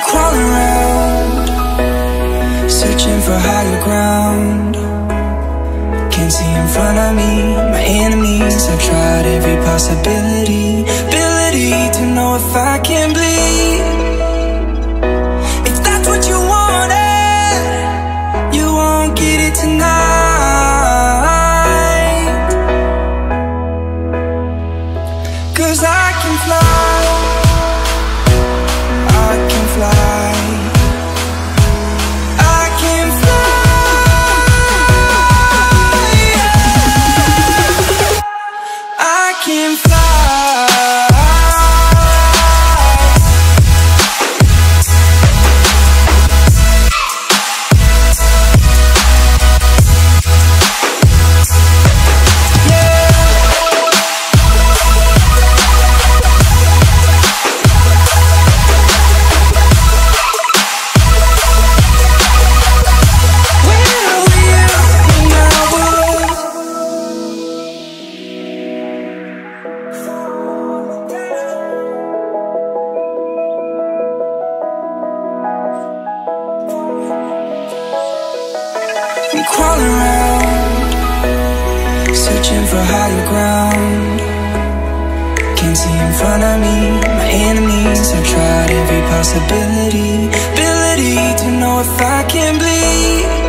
crawling around, searching for higher ground. Can't see in front of me, my enemies. I've tried every possibility, ability to know if I can bleed. If that's what you wanted, you won't get it tonight. 'Cause I can fly, I can fly. Crawling around, searching for higher ground. Can't see in front of me, my enemies. I've tried every possibility, ability to know if I can bleed.